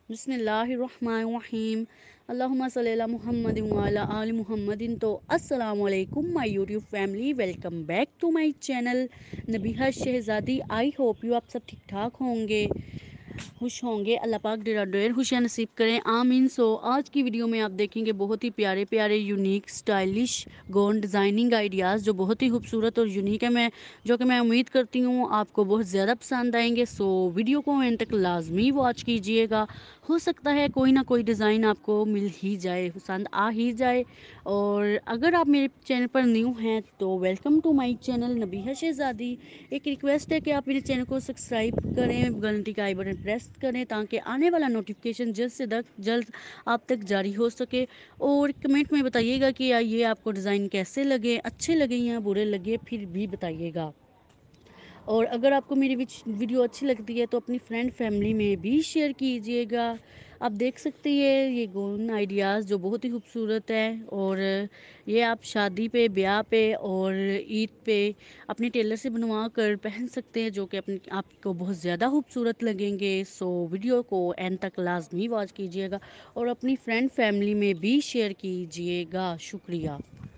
بسم اللہ الرحمن الرحیم اللہم صلی علی محمد وعلی آل محمد. تو السلام علیکم my YouTube family, welcome back to my channel Nabiha Shehzadi. I hope you آپ سب ٹھیک ٹھاک ہوں گے، خوش ہوں گے. اللہ پاک ڈیر خوشیاں نصیب کریں، آمین. آج کی ویڈیو میں آپ دیکھیں گے بہت ہی پیارے پیارے unique stylish gown designing ideas جو بہت ہی خوبصورت اور یونیک ہے، جو کہ میں امید کرتی ہوں آپ کو بہت زیادہ پسند آئیں گے. ویڈیو کو اینڈ تک لازمی واچ کیجیے گا. ہو سکتا ہے کوئی نہ کوئی ڈیزائن آپ کو مل ہی جائے، پسند آ ہی جائے. اور اگر آپ میرے چینل پر نیو ہیں تو welcome to my channel Nabiha Shehzadi. ایک ریکویسٹ ہے کہ آپ میرے چینل کو سبسکرائب کریں، گھنٹی کا آئی بٹن پریس کریں تاکہ آنے والا نوٹیفکیشن جلد سے جلد آپ تک جاری ہو سکے. اور کمنٹ میں بتائیے گا کہ یہ آپ کو ڈیزائن کیسے لگے، اچھے لگے یا برے لگے، پھر بھی بتائیے گا. اور اگر آپ کو میری ویڈیو اچھی لگتی ہے تو اپنی فرینڈ فیملی میں بھی شیئر کیجیے گا. آپ دیکھ سکتے ہیں یہ گون آئیڈیاز جو بہت ہی خوبصورت ہے، اور یہ آپ شادی پہ، بیاہ پہ اور عید پہ اپنے ٹیلر سے بنوا کر پہن سکتے ہیں، جو کہ آپ کو بہت زیادہ خوبصورت لگیں گے. ویڈیو کو اینڈ تک لازمی واچ کیجیے گا اور اپنی فرینڈ فیملی میں بھی شیئر کیجیے گا. شکریہ.